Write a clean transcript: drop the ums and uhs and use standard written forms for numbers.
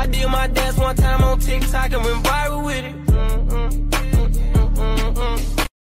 I did my dance one time on TikTok and went viral.